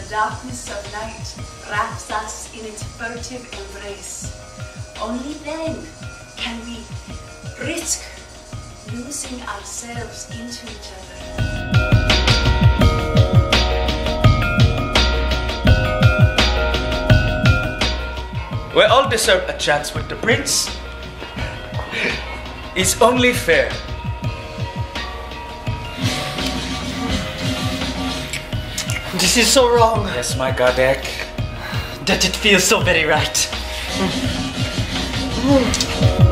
darkness of night wraps us in its furtive embrace, only then can we risk losing ourselves into each other. We all deserve a chance with the prince. It's only fair. This is so wrong. Yes, my Godek. That it feels so very right.